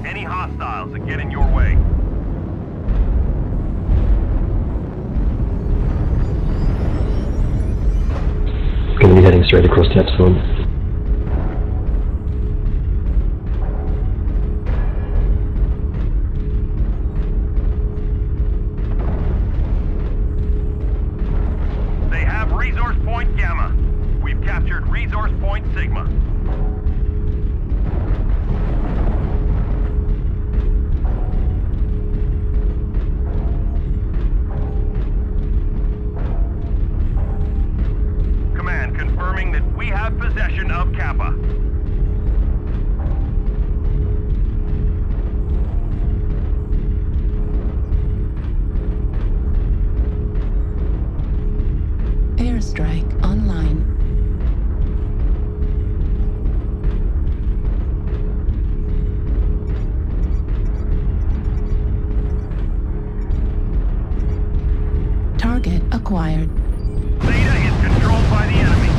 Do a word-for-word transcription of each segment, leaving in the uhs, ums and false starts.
any hostiles that get in your way. Gonna be heading straight across to Epsilon. They have Resource Point Gamma. We've captured Resource Point Sigma. Command confirming that we have possession of Kappa. Airstrike online. Target acquired. Zeta is controlled by the enemy.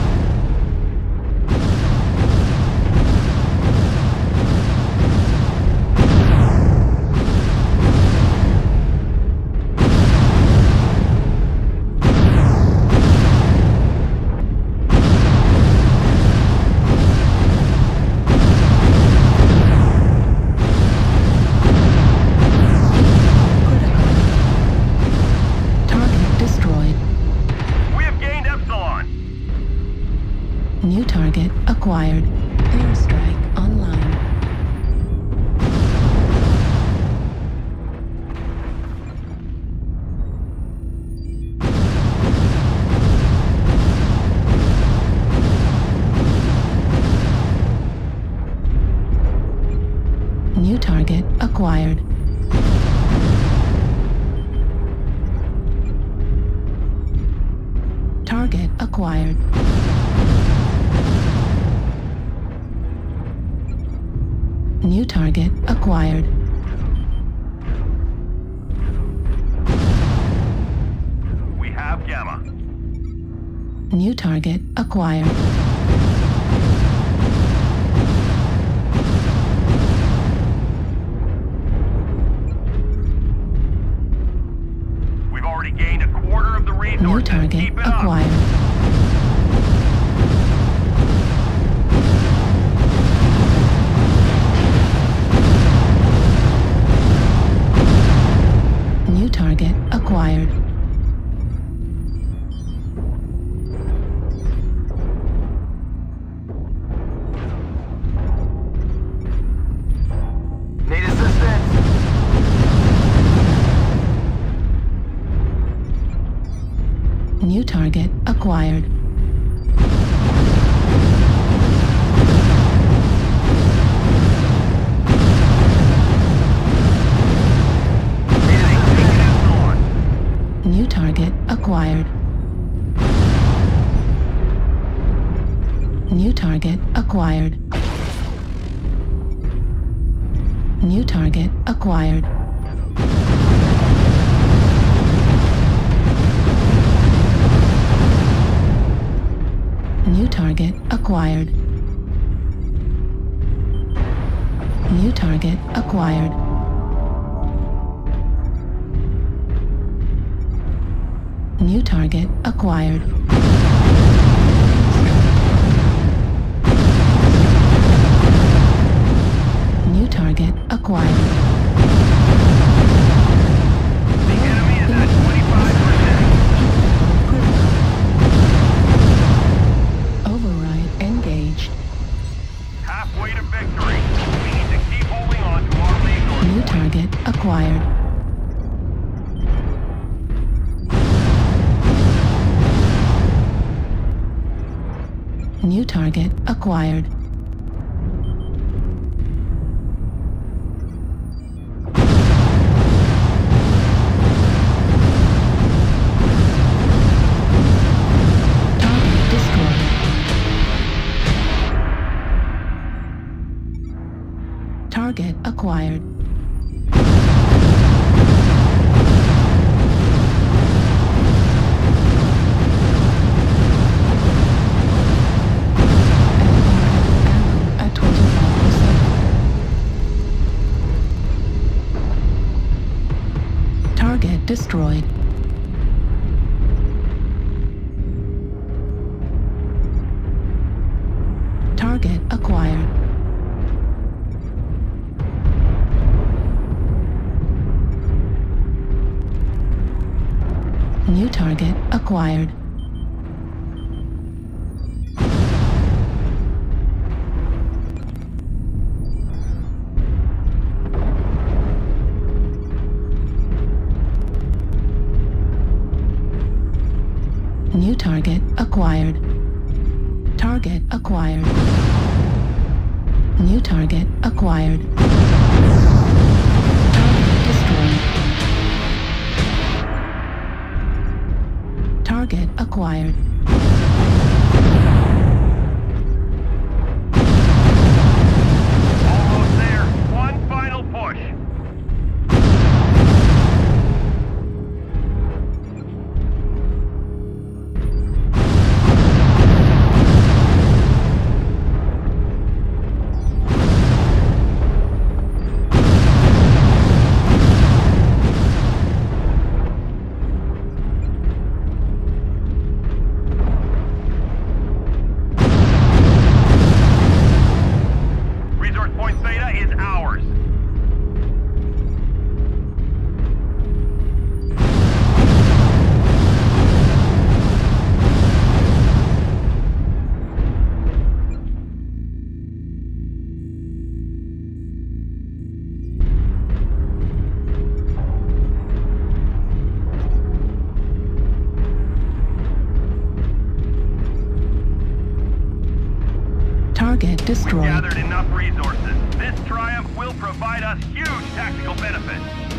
Target destroyed. We have gained Epsilon. New target acquired. Airstrike online. New target acquired. Target acquired. New target acquired. We have Gamma. New target acquired. We've already gained a quarter of the New resources. target Keep it up. acquired. New target acquired. Need assistance. New target acquired. New target acquired. New target acquired. New target acquired. New target acquired. New target acquired. New target acquired. New target acquired. The enemy is at twenty-five percent. Override engaged. Halfway to victory. We need to keep holding on to our resources. New target acquired. New target acquired. Target destroyed. Target acquired. Target destroyed. Target acquired. New target acquired. New target acquired. Target acquired. New target acquired. Target destroyed. Target acquired. Almost there. One final push. Resource point Theta is ours. Target We've destroyed. gathered enough resources. This triumph will provide us huge tactical benefits.